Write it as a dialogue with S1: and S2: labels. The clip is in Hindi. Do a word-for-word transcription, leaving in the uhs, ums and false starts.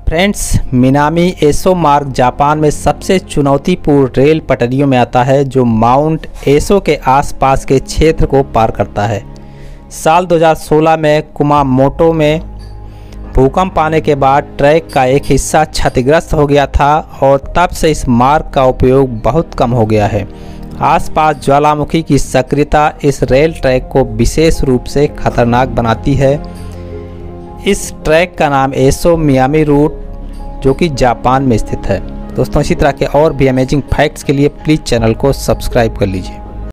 S1: फ्रेंड्स, मिनामी एसो मार्ग जापान में सबसे चुनौतीपूर्ण रेल पटरियों में आता है जो माउंट एसो के आसपास के क्षेत्र को पार करता है। साल दो हज़ार सोलह में कुमामोटो में भूकंप आने के बाद ट्रैक का एक हिस्सा क्षतिग्रस्त हो गया था और तब से इस मार्ग का उपयोग बहुत कम हो गया है। आसपास ज्वालामुखी की सक्रियता इस रेल ट्रैक को विशेष रूप से खतरनाक बनाती है। इस ट्रैक का नाम एसो मियामी रूट जो कि जापान में स्थित है। दोस्तों, इसी तरह के और भी अमेजिंग फैक्ट्स के लिए प्लीज़ चैनल को सब्सक्राइब कर लीजिए।